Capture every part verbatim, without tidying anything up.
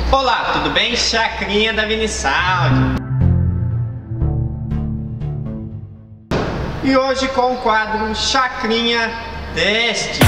Olá, tudo bem? Chacrinha da Vinisound. E hoje com o quadro Chacrinha Teste.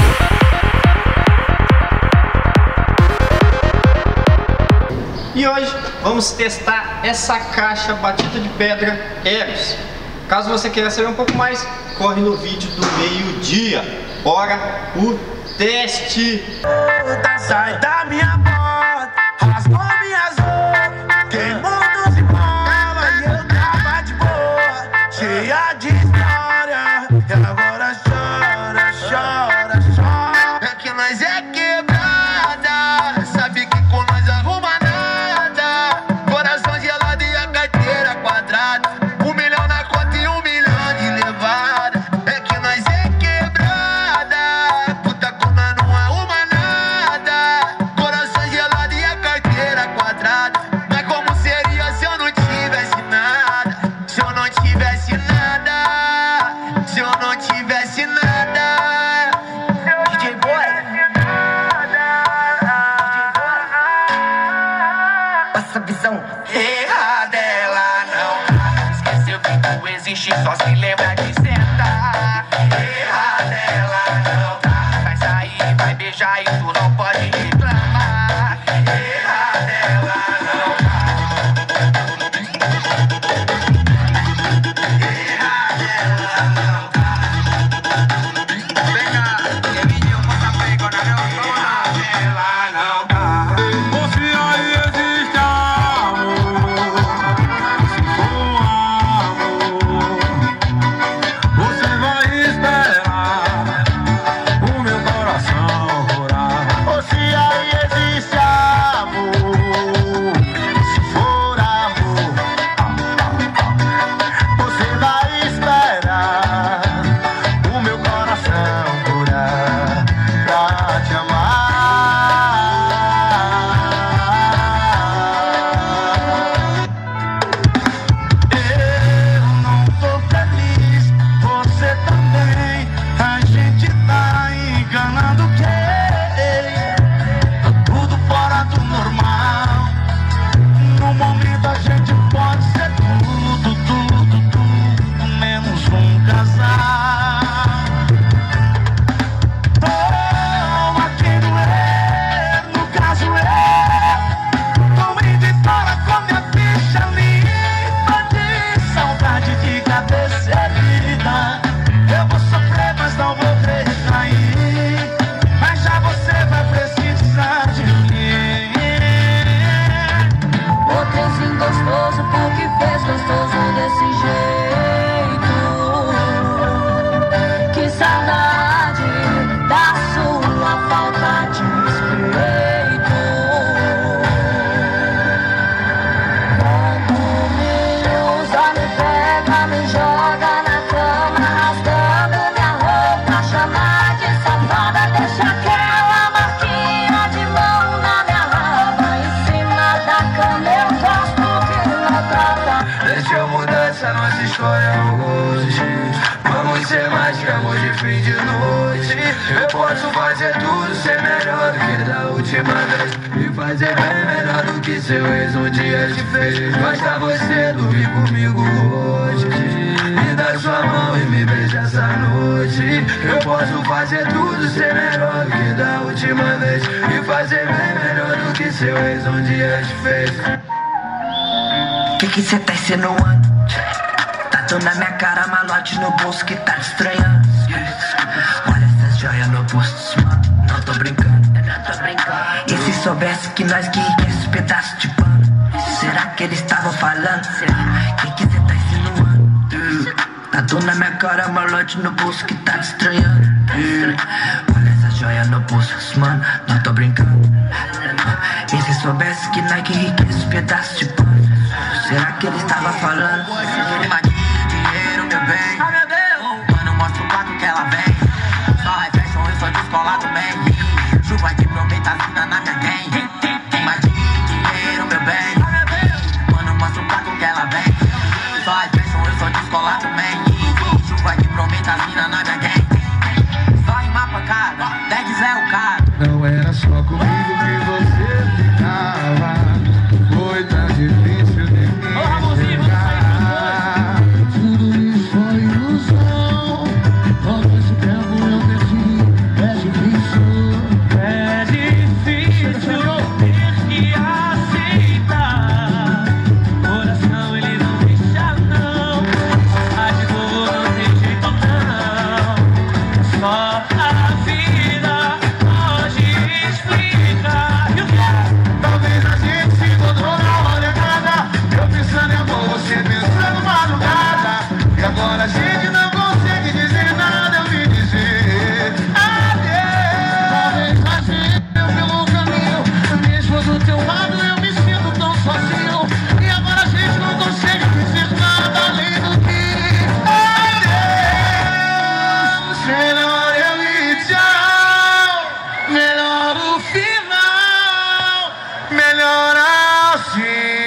E hoje vamos testar essa caixa batida de pedra Eros. Caso você queira saber um pouco mais, corre no vídeo do meio-dia. Bora o teste! Sai da minha porta, rasgou minhas roupas, queimou doze bolas e eu tava de boa, cheia de história, e agora chora, chora, chora. É que nós é quebrada, sabe que com nós arruma nada, coração gelado e a carteira quadrada, um milhão na conta e um milhão de levada. É que nós é quebrada, puta como nós não arruma nada, coração gelado e a carteira quadrada. Mas como seria se eu não tivesse nada, se eu não tivesse nada, se eu não tivesse nada, D J Boy, passa a visão errada, ela não tá. Esqueceu que tu existe, só se lembra de sentar. Errada, ela não tá. Vai sair, vai beijar e tu não pode reclamar. Errada, ela não tá. Errada, ela não tá. Vem cá, que vídeo conta pego na reunião. Ela não tá. Você aí existe amor, se for amor, você vai esperar o meu coração curar. Você aí existe amor, se for amor, você vai esperar o meu coração curar pra te amar. Eu não tô feliz, você também. A gente tá enganando quem? Tá tudo fora do normal. No momento a gente pode ser tudo, tudo, tudo, menos um casal. Toma quem não é, no caso é. Tô indo embora com minha ficha limpa de saudade de cabeça erguida. Eu vou sofrer, mas não vou recair. Mas já você vai precisar de mim. O trenzinho gostoso, porque fez gostoso desse jeito. Que saudade da sua falta de respeito. Quando me usa, me pega, me joga na cama, rasgando minha roupa, chama de safada, deixa aquela marquinha de mão na minha raba. Em cima da cama eu gosto que não trata. Deixa eu mudar essa nossa história hoje. Vamos ser mais que amor de fim de noite. Eu posso fazer tudo, ser melhor do que da última vez, e fazer bem melhor do que seu ex um dia te fez. Basta você dormir comigo hoje, me dar sua mão e me beijar essa noite. Eu posso fazer tudo, ser melhor do que da última vez, e fazer bem melhor do que seu ex um dia te fez. Que que cê tá insinuando? Tatu na minha cara, malote no bolso que tá te estranhando. Olha essas joias no bolso, mano, não tô brincando, não tô brincando. E se soubesse que nós que esses pedaços de pano, será que eles estavam falando? Que que cê tá insinuando? Tatu na minha cara, malote no bolso que tá te estranhando. Olha essas joias no bolso, mano, não tô brincando. E se soubesse que nós que esses pedaços de pano, será que ele estava falando? Imagine dinheiro, meu bem. Mano, mostra o quadro que ela vem. Só high fashion, eu sou descolado, man. Chuva de prometazina na minha gang. Imagine dinheiro, meu bem. Mano, mostra o quadro que ela vem. Só high fashion, eu sou descolado, man. Chuva de prometazina na minha gang. Só rimar pancada, dez é o cara. Não era só comigo que você ficava. Melhor assim.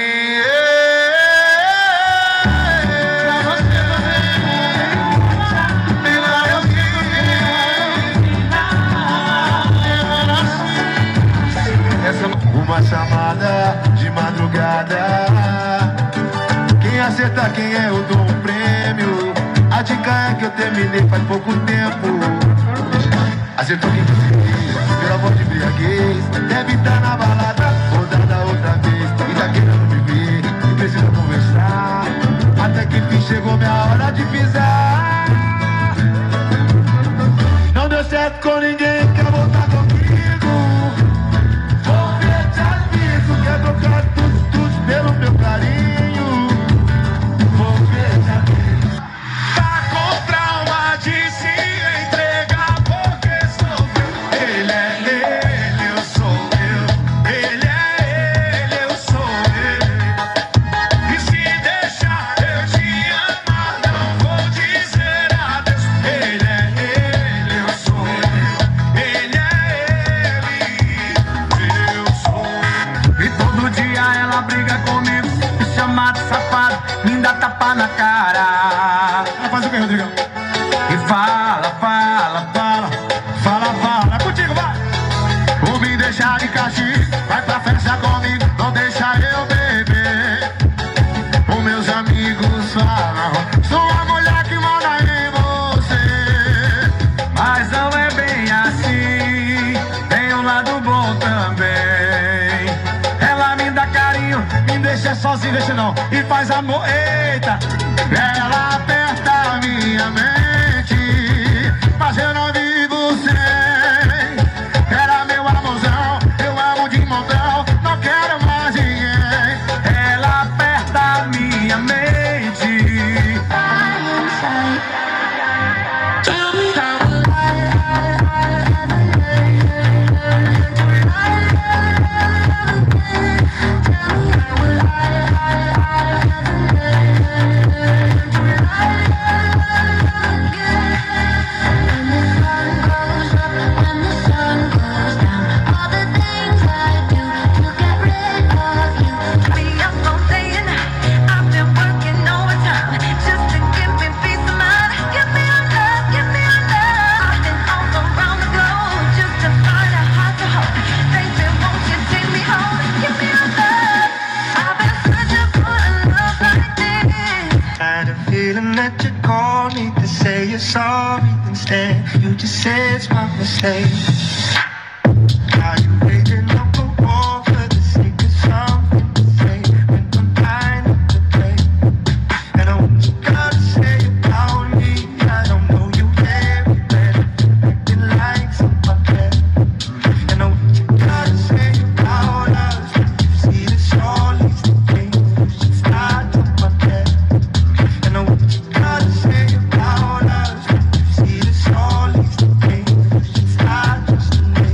Uma chamada de madrugada. Quem acerta quem é, eu dou um prêmio. A dica é que eu terminei faz pouco tempo. Acertou quem você quis, pelo amor de embriaguez. Deve estar na balada, rodada outra vez. E tá querendo me ver, e precisa conversar. Até que enfim chegou minha hora de pisar. Não deu certo com ninguém, quer voltar comigo. Quer trocar tudo, tudo pelo meu carinho. Vou ver já. Tá com trauma de se entregar porque sou eu. Ele é ele, eu sou eu. Ele é ele, eu sou eu. E se deixar eu te amar, não vou dizer adeus. Ele é ele, eu sou eu. Ele é ele, eu sou eu. E todo dia ela briga comigo, me chama de safado, me dá tapa na cara. Ela faz o que, Rodrigão? E fala, fala, fala, fala, fala. É contigo, vai! Vou me deixar de castigo, vai pra festa comigo, não deixa eu beber. Os meus amigos falam, sou a mulher que manda em você. Mas não é bem assim, tem um lado bom também. Me deixa sozinho, deixa não, e faz amor, eita. Ela aperta a minha mente, mas eu não vivo sem. Era meu amorzão, eu amo de montão, não quero mais ninguém. Ela aperta a minha mente. Tell me how will that you call me to say you're sorry instead. You just say it's my mistake. Are you waiting up the wall for the sake of something to say when I'm trying not to play? And I want you gotta say about me. I don't know you very well, acting like somebody. And I want you gotta say about us. You see this all these things, you should start to forget. And I want you gotta say about us. You see this all these things, you should start just to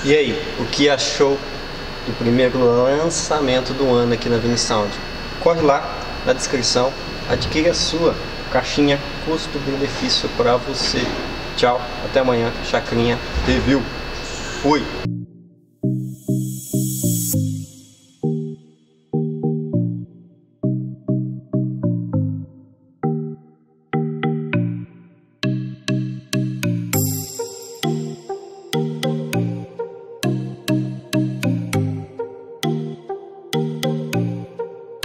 E aí, o que achou do primeiro lançamento do ano aqui na Vinisound? Corre lá na descrição, adquire a sua caixinha custo-benefício para você. Tchau, até amanhã, Chacrinha Review. Fui!